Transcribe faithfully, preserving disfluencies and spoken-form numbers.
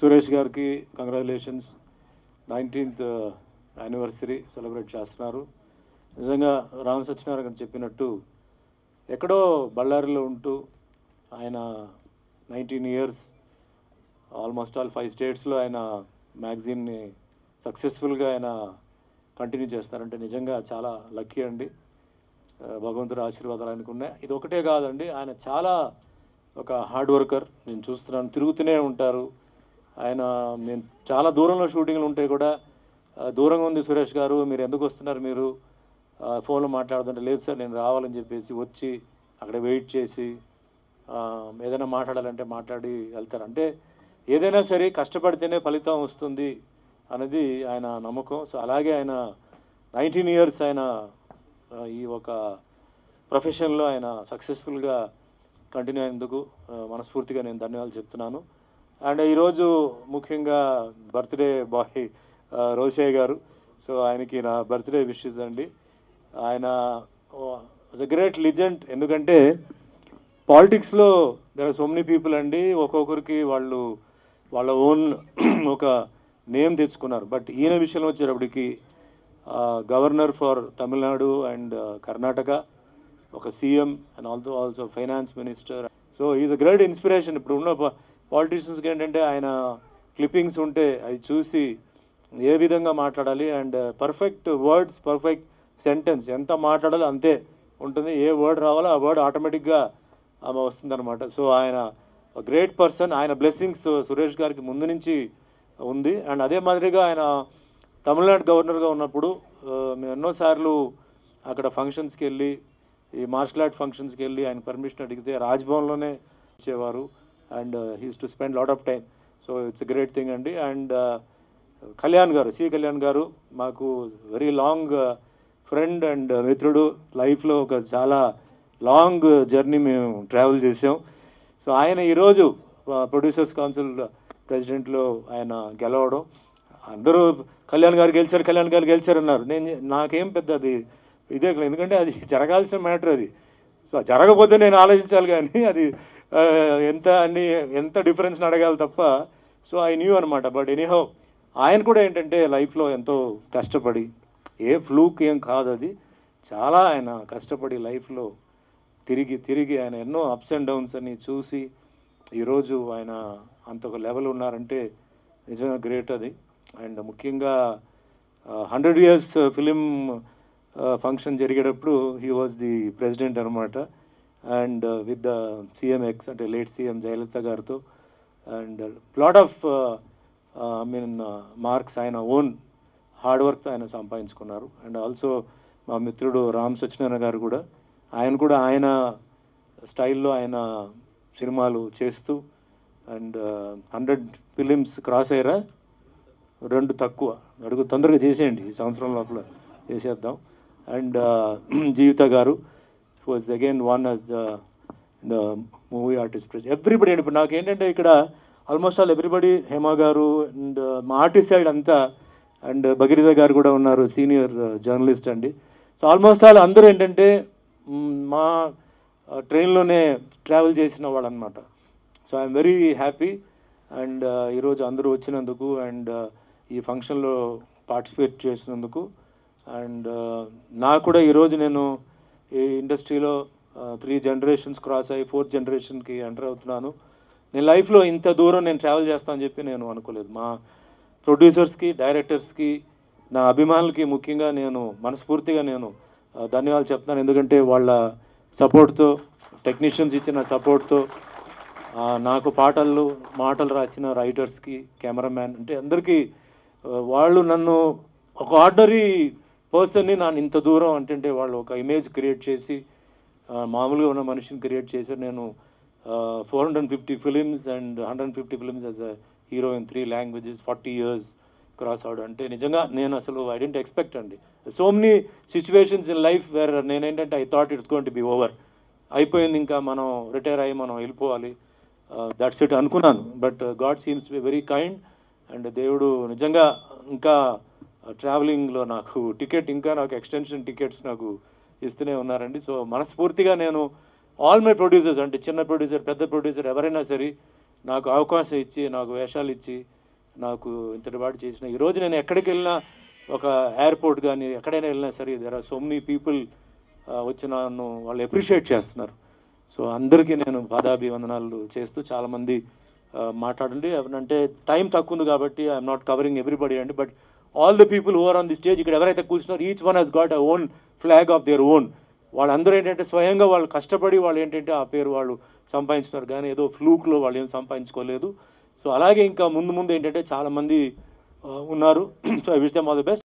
సురేష్ గారికి congratulations, nineteenth anniversary celebrate చేస్తున్నారు. నిజంగా రామ్ సత్యనారాయణ గారు చెప్పినట్టు ఎక్కడో బళ్ళారిలో ఉంటూ ఆయన nineteen years almost all five స్టేట్స్లో ఆయన మ్యాగజైన్ని సక్సెస్ఫుల్గా ఆయన కంటిన్యూ చేస్తారంటే నిజంగా చాలా లక్కీ అండి. భగవంతుడి ఆశీర్వాదాలు ఆయనకు ఉన్నాయి. ఇది ఒకటే కాదండి, ఆయన చాలా ఒక హార్డ్ వర్కర్. నేను చూస్తున్నాను, తిరుగుతూనే ఉంటారు ఆయన. నేను చాలా దూరంలో షూటింగ్లు ఉంటే కూడా దూరంగా ఉంది సురేష్ గారు, మీరు ఎందుకు వస్తున్నారు, మీరు ఫోన్లో మాట్లాడుతుంటే లేదు సార్ నేను రావాలని చెప్పేసి వచ్చి అక్కడ వెయిట్ చేసి ఏదైనా మాట్లాడాలంటే మాట్లాడి వెళ్తారు. అంటే ఏదైనా సరే కష్టపడితేనే ఫలితం వస్తుంది అనేది ఆయన నమ్మకం. సో అలాగే ఆయన నైన్టీన్ ఇయర్స్ ఆయన ఈ ఒక ప్రొఫెషన్లో ఆయన సక్సెస్ఫుల్గా కంటిన్యూ అయినందుకు మనస్ఫూర్తిగా నేను ధన్యవాదాలు చెప్తున్నాను. అండ్ ఈరోజు ముఖ్యంగా బర్త్డే బాయ్ రోషయ్య గారు, సో ఆయనకి నా బర్త్డే విషెస్ అండి. ఆయన ద గ్రేట్ లిజెండ్. ఎందుకంటే పాలిటిక్స్లో there are so many people అండి, ఒక్కొక్కరికి వాళ్ళు వాళ్ళ ఓన్ ఒక నేమ్ తెచ్చుకున్నారు. బట్ ఈయన విషయంలో వచ్చేటప్పటికి governor for Tamil Nadu and Karnataka, ఒక CM and also also finance minister. So is a great inspiration. ఇప్పుడు ఉన్న పాలిటీషియన్స్కి ఏంటంటే ఆయన క్లిప్పింగ్స్ ఉంటే అది చూసి ఏ విధంగా మాట్లాడాలి and perfect words, perfect sentence, ఎంత మాట్లాడాలో అంతే ఉంటుంది. ఏ వర్డ్ రావాలో ఆ వర్డ్ ఆటోమేటిక్గా ఆమె వస్తుందన్నమాట. సో ఆయన గ్రేట్ పర్సన్. ఆయన బ్లెస్సింగ్స్ సురేష్ గారికి ముందు నుంచి ఉంది. అండ్ అదే మాదిరిగా ఆయన తమిళనాడు గవర్నర్గా ఉన్నప్పుడు మేము ఎన్నోసార్లు అక్కడ ఫంక్షన్స్కి వెళ్ళి, ఈ మార్షల్ ఆర్ట్ ఫంక్షన్స్కి వెళ్ళి ఆయన పర్మిషన్ అడిగితే రాజ్భవన్లోనే ఇచ్చేవారు. And he's to spend lot of time. So it's a great thing అండి. అండ్ కళ్యాణ్ గారు, సి కళ్యాణ్ గారు మాకు వెరీ లాంగ్ ఫ్రెండ్ అండ్ మిత్రుడు. లైఫ్లో ఒక చాలా లాంగ్ జర్నీ మేము ట్రావెల్ చేసాం. సో ఆయన ఈరోజు ప్రొడ్యూసర్స్ కౌన్సిల్ ప్రెసిడెంట్లో ఆయన గెలవడం, అందరూ కళ్యాణ్ గారు గెలిచారు, కళ్యాణ్ గారు గెలిచారన్నారు. నేను నాకేం పెద్ద అది ఇదే, ఎందుకంటే అది జరగాల్సిన మ్యాటర్. అది సో జరగకపోతే నేను ఆలోచించాలి, కానీ అది ఎంత అన్ని ఎంత డిఫరెన్స్ అడగాలి తప్ప. సో ఐ న్యూ అనమాట. బట్ ఎనీహౌ ఆయన కూడా ఏంటంటే లైఫ్లో ఎంతో కష్టపడి, ఏ ఫ్లూక్ ఏం కాదు, అది చాలా ఆయన కష్టపడి లైఫ్లో తిరిగి తిరిగి ఆయన ఎన్నో అప్స్ అండ్ డౌన్స్ అని చూసి ఈరోజు ఆయన అంత ఒక లెవెల్ ఉన్నారంటే నిజంగా గ్రేట్ అది. అండ్ ముఖ్యంగా హండ్రెడ్ ఇయర్స్ ఫిలిం ఫంక్షన్ జరిగేటప్పుడు హీ వాజ్ ది ప్రెసిడెంట్ అనమాట. And with the CM ex అంటే లేట్ సీఎం జయలలిత గారితో. And lot of I mean marks ఆయన ఓన్ హార్డ్ వర్క్ ఆయన సంపాదించుకున్నారు. అండ్ ఆల్సో మా మిత్రుడు రామ్ సత్యనారాయణ గారు కూడా, ఆయన కూడా ఆయన స్టైల్లో ఆయన సినిమాలు చేస్తూ అండ్ హండ్రెడ్ ఫిలిమ్స్ క్రాస్ అయ్యారా, రెండు తక్కువ, అడుగు తొందరగా చేసేయండి, ఈ సంవత్సరం లోపల చేసేద్దాం. అండ్ జీవిత గారు was again one as the the movie artist. Everybody అండి. ఇప్పుడు నాకు ఏంటంటే ఇక్కడ ఆల్మోస్ట్ ఆల్ ఎవ్రీబడి, హేమ గారు అండ్ మా ఆర్టిస్ట్ సైడ్ అంతా, అండ్ భగీరథ గారు కూడా ఉన్నారు, సీనియర్ జర్నలిస్ట్ అండి. సో ఆల్మోస్ట్ ఆల్ అందరూ ఏంటంటే మా ట్రైన్లోనే ట్రావెల్ చేసిన వాళ్ళు అనమాట. So I'm very happy. And ఈరోజు అందరూ వచ్చినందుకు అండ్ ఈ ఫంక్షన్లో పార్టిసిపేట్ చేసినందుకు. అండ్ నాకు కూడా ఈరోజు నేను ఈ ఇండస్ట్రీలో త్రీ జనరేషన్స్ క్రాస్ అయ్యి ఫోర్త్ జనరేషన్కి ఎంటర్ అవుతున్నాను. నేను లైఫ్లో ఇంత దూరం నేను ట్రావెల్ చేస్తానని చెప్పి నేను అనుకోలేదు. మా ప్రొడ్యూసర్స్కి, డైరెక్టర్స్కి, నా అభిమానులకి ముఖ్యంగా నేను మనస్ఫూర్తిగా నేను ధన్యవాదాలు చెప్తాను. ఎందుకంటే వాళ్ళ సపోర్ట్తో, టెక్నీషియన్స్ ఇచ్చిన సపోర్ట్తో, నాకు పాటలు మాటలు రాసిన రైటర్స్కి, కెమెరామ్యాన్, అంటే అందరికీ వాళ్ళు నన్ను ఒక ఆర్డినరీ పర్సన్ని నన్ను ఇంత దూరం అంటే వాళ్ళు ఒక ఇమేజ్ క్రియేట్ చేసి మామూలుగా ఉన్న మనిషిని క్రియేట్ చేశారు. నేను four hundred fifty films and hundred fifty films as a hero in three languages, forty years cross అవడం అంటే నిజంగా నేను అసలు ఐ డెంట్ ఎక్స్పెక్ట్ అండి. So many situations in life where నేనేంటంటే I thought it's going to be over, అయిపోయింది, ఇంకా మనం రిటైర్ అయ్యి మనం వెళ్ళిపోవాలి, దట్స్ ఇట్ అనుకున్నాను. But God seems to be very kind. And దేవుడు నిజంగా ఇంకా ట్రావెలింగ్లో నాకు టికెట్, ఇంకా నాకు ఎక్స్టెన్షన్ టికెట్స్ నాకు ఇస్తూనే ఉన్నారండి. సో మనస్ఫూర్తిగా నేను ఆల్ మై ప్రొడ్యూసర్స్, అంటే చిన్న ప్రొడ్యూసర్, పెద్ద ప్రొడ్యూసర్ ఎవరైనా సరే నాకు అవకాశం ఇచ్చి నాకు వేషాలు ఇచ్చి నాకు ఇంతటి వాడు చేసిన ఈరోజు నేను ఎక్కడికి వెళ్ళినా ఒక ఎయిర్పోర్ట్ కానీ ఎక్కడైనా వెళ్ళినా సరే there are so many people వచ్చి నన్ను వాళ్ళు అప్రిషియేట్ చేస్తున్నారు. సో అందరికీ నేను పాదాభివందనాలు చేస్తూ చాలామంది మాట్లాడండి అంటే టైం తక్కువ ఉంది కాబట్టి ఐఎమ్ నాట్ కవరింగ్ ఎవ్రీబడి అండి, but all the people over on the stage ఇక్కడ ఎవరైతే కూర్చున్నారో each one he's got a own flag of their own. వాళ్ళందరూ ఏంటంటే స్వయంగా వాళ్ళు కష్టపడి వాళ్ళు ఏంటంటే ఆ పేరు వాళ్ళు సంపాదించున్నారు కానీ ఏదో ఫ్లూక్లో వాళ్ళు ఏం సంపాదించుకోలేదు. సో అలాగే ఇంకా ముందు ముందు ఏంటంటే చాలామంది ఉన్నారు. So I wish them all the best.